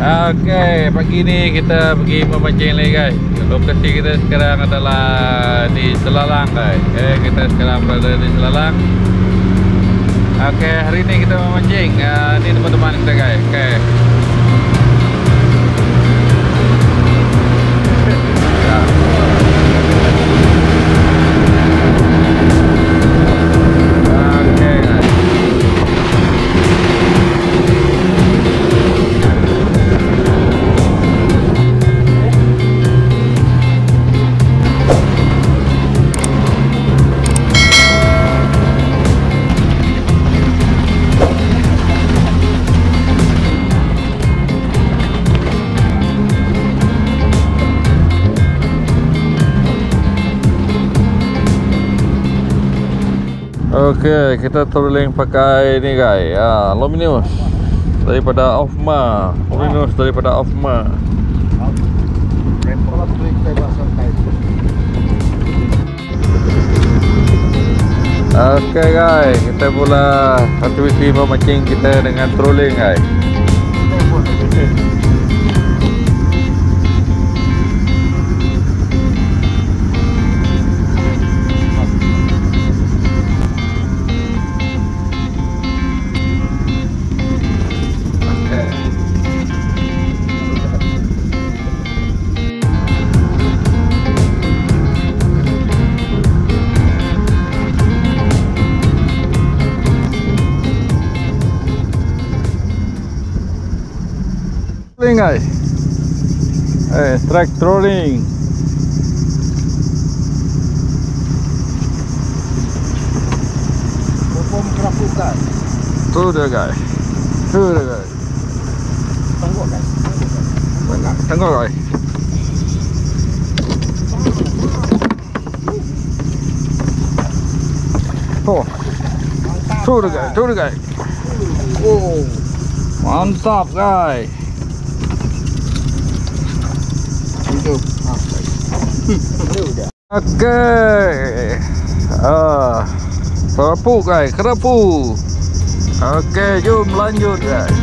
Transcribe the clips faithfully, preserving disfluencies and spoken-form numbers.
Oke, pagi ini kita pergi memancing lagi guys. Lokasi kita sekarang adalah di Selalang guys. Oke, kita sekarang berada di Selalang. Oke, hari ini kita memancing. uh, Ini teman-teman kita guys. Oke. Oke, kita trolling pakai ini guys, ya, Luminous daripada Offma, Luminous daripada Offma. Oke guys, kita mula aktiviti memancing kita dengan trolling guys. Guys, eh, strike trolling. Bom kerapukan. Tuh dia guys, tuh dia guys. Tengok guys, Tengok, tengok guys. Oh, tuh dia guys, tuh dia guys. Oh, Mantap guys. itu. Ah, udah. Oke, ah, kerapu guys, kerapu. Oke, jom lanjut guys.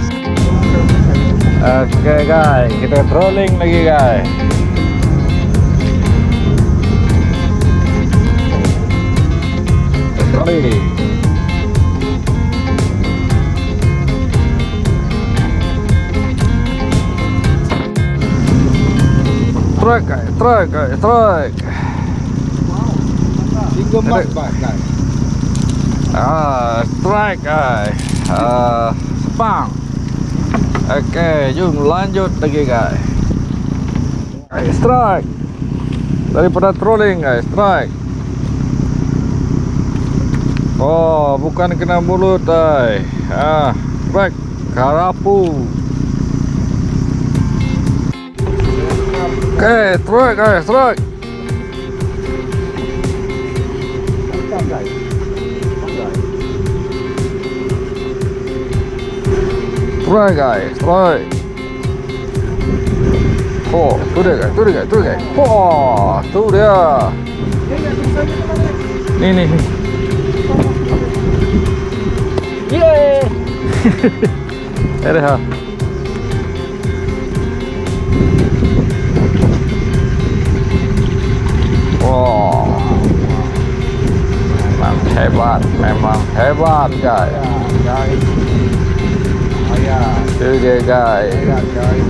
Oke guys, kita trolling lagi guys. Trolling. Strike guys, strike guys, strike. Tiga mat guys. Ah, strike guys. Ah, spang. Oke, jom lanjut lagi guys. Guys, strike. Daripada trolling guys, strike. Oh, bukan kena mulut guys. Ah, strike karapu. Oke, strike guys, strike. Strike guys, strike. Oh, tu dia guys, tu dia guys, tu dia guys. Oh, tu dia. Ni ni. Yeay. Ada ha. Wow, memang hebat, memang hebat guys. Guys. Ayah. Itu dia guys. Ayah guys.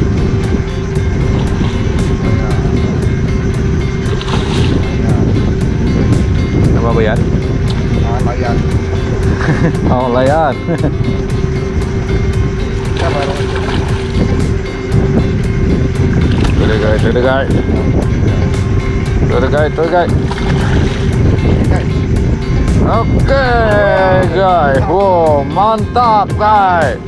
Nama Bayan? Ah, layan. Oh, layan. Sabar. Itu dia guys, itu dia guys. Itu dia guys, itu dia guys. Oke guys, wow, mantap guys.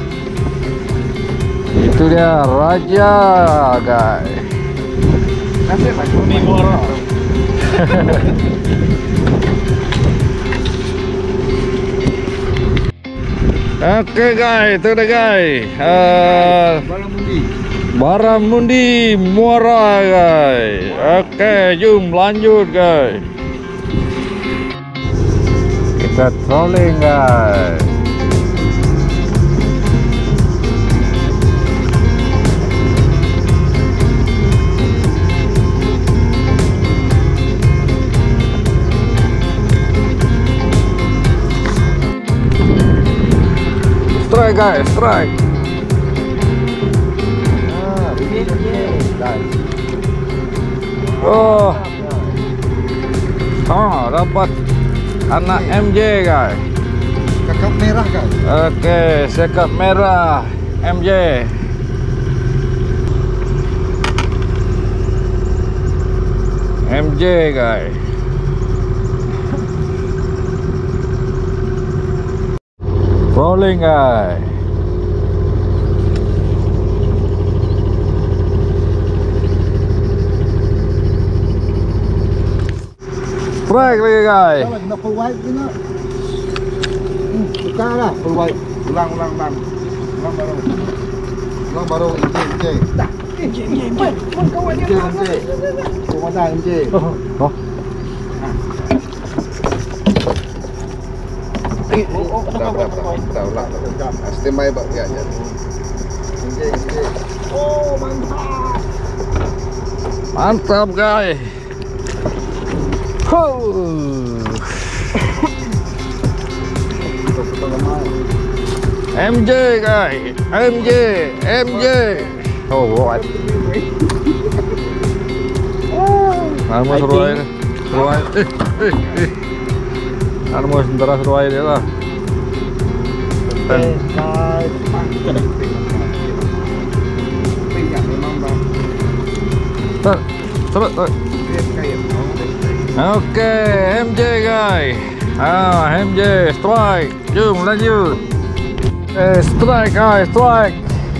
Itu dia raja guys. Nasib macam ni murah. Oke guys, itu dia guys. Uh, Baramundi. Baramundi Muara guys. Oke, jom lanjut guys. Kita trolling guys. guys, strike. Nah, ini guys. Oh, oh dapat anak M J guys. Kakap merah guys. Oke, sekap merah M J. M J guys. Rolling guys. Strike lagi guys. Kalau nak full white ni nak. Hmm, tukar lah full white. Ulang ulang ulang. Ulang baru. Ulang baru M J M J. Dah. M J M J. Kawan dia. M J. Kau mana M J? Oh. Oh. Oh, dah dah dah. Dah ulang. Standby bak dia aja. M J M J. Oh, mantap. Mantap guys. Oh. M J guys, M J, M J. Oh, what? Nama seruai, seruai. Eh, eh, eh. Nama sementara seruai dia lah. Start, start, start. Oke, M J guys. Ah, M J strike. Jom lanjut. Eh, strike guys, strike.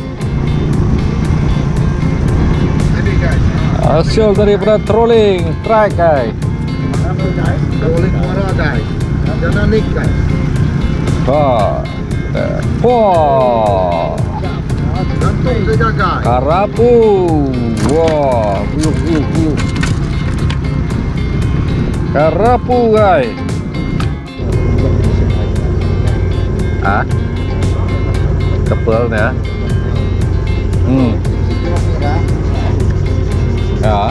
Jadi guys. Hasil daripada trolling, strike guys. Trolling muara guys. Jangan nik guys. Wah. Eh, Wah. Gantung saja guys. Karapu. Wah, buyuk buyuk buyuk. Karapu guys. Ah. Tebal ya. Hmm. Ya.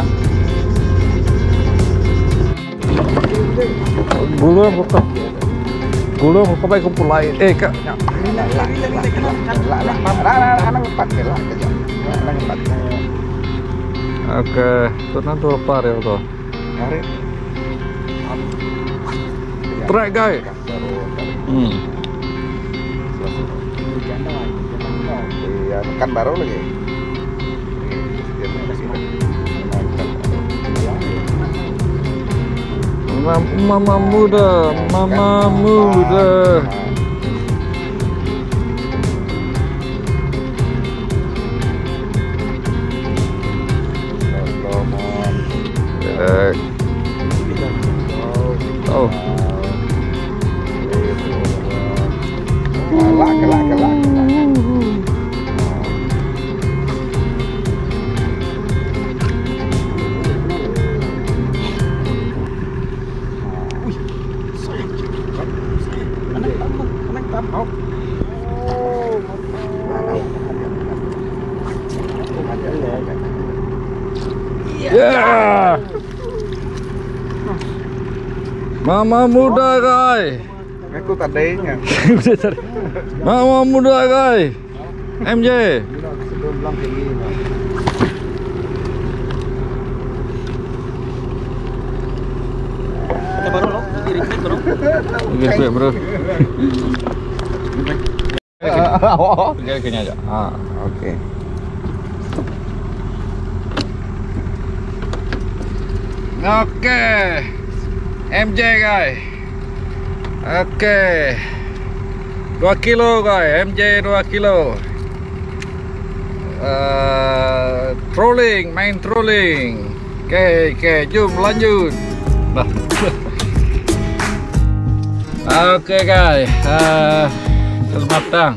Belum buka. Belum buka baik kumpul lain. Eh kak. Oke, itu nanti lepas ya tuh. Strike guys. Hmm. Iya, kan baru lagi. Mama muda, mama muda. Oh. Kelak, kelak, kelak, kelak. Yeah. Mama muda guys. Aku tadinya. Mama muda guys. M J. Sebelum bilang kayak gini. Kita baru loh, di request bro. Oke, bro. Tinggal gini aja. Ah, oke. Oke. M J guys. Oke. dua kilo guys, M J dua kilo. Uh, trolling, main trolling. Oke, oke, jom lanjut. Nah. Oke guys, uh, selamat datang.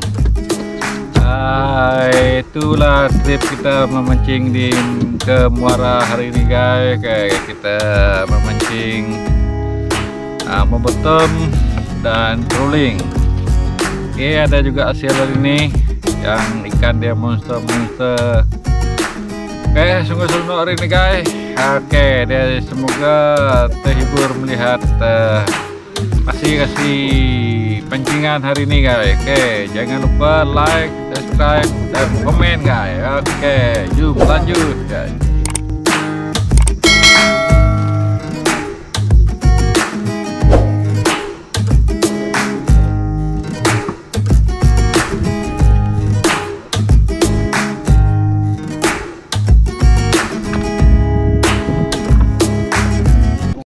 Uh, itulah trip kita memancing di ke muara hari ini guys. Kayak kita memancing uh, membottom dan trolling. Oke, ada juga hasil dari ini yang ikan dia monster-monster. Oke, sungguh seru hari ini guys. Oke, dia semoga terhibur melihat uh, kasih kasih pancingan hari ini guys. Oke, jangan lupa like, subscribe dan komen guys. Oke, yuk lanjut guys.